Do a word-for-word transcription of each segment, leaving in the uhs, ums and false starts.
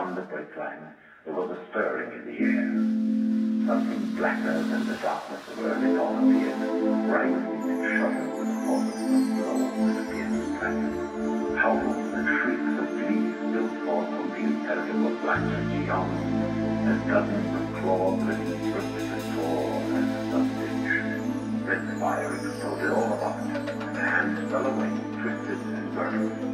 beyond the breakline, there was a stirring in the air. Something blacker than the darkness of early dawn appeared, rising and shuddering with the force of some blow that appeared to strike it. Howls and shrieks of glee spilled forth from the impenetrable blackness beyond, as dozens of clawed lips twisted and tore as the sun pitched. Red fire exploded all about, and the hands fell away, twisted and burning.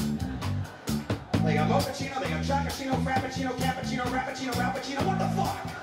Mochaccino, they got Chocochino, Frappuccino, Cappuccino, Rappuccino, Rappuccino, what the fuck?